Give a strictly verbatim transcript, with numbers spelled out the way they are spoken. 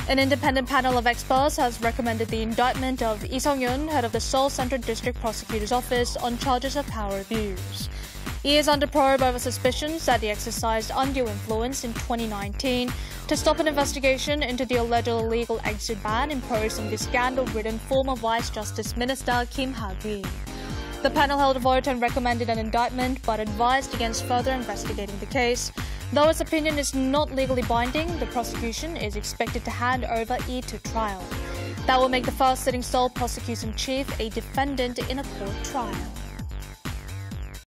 An independent panel of experts has recommended the indictment of Lee Sung-yoon, head of the Seoul Central District Prosecutor's Office, on charges of power abuse. He is under probe over suspicions that he exercised undue influence in twenty nineteen to stop an investigation into the alleged illegal exit ban imposed on the scandal-ridden former Vice Justice Minister Kim Ha-gi. The panel held a vote and recommended an indictment but advised against further investigating the case. Though its opinion is not legally binding, the prosecution is expected to hand over Lee to trial. That will make the first sitting Seoul prosecution chief a defendant in a court trial.